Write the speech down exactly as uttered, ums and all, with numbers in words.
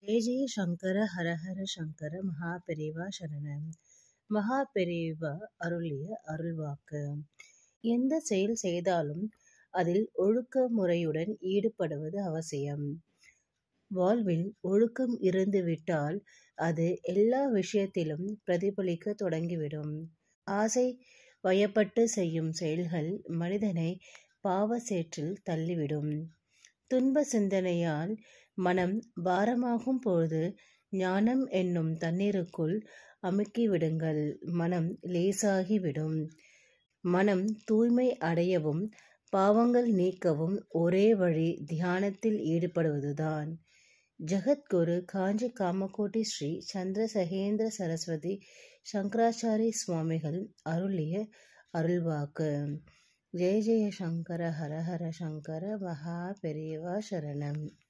ஜெய ஜெய சங்கர ஹர ஹர சங்கர மகா பெரிவா சரணம். மகா பெரிவா அருளிய அருள்வாக்கு. எந்த செயல் செய்தாலும் அதில் ஒழுக்க முறையுடன் ஈடுபடுவது அவசியம். வாழ்வில் ஒழுக்கம் இருந்துவிட்டால் அது எல்லா விஷயத்திலும் பிரதிபலிக்க தொடங்கிவிடும். ஆசை வயப்பட்டு செய்யும் செயல்கள் மனிதனை பாவ சேற்றில் தள்ளிவிடும். துன்ப சிந்தனையால் மனம் பாரமாகும் பொழுது ஞானம் என்னும் தண்ணீருக்குள் அமுக்கிவிடுங்கள். மனம் லேசாகிவிடும். மனம் தூய்மை அடையவும் பாவங்கள் நீக்கவும் ஒரே வழி தியானத்தில் ஈடுபடுவதுதான். ஜகத்குரு காஞ்சி காமகோட்டி ஸ்ரீ சந்திரசேகேந்திர சரஸ்வதி சங்கராச்சாரி சுவாமிகள் அருளிய அருள்வாக்கு. ஜெய ஜெய சங்கர ஹர ஹர சங்கர மகா பெரிவா சரணம்.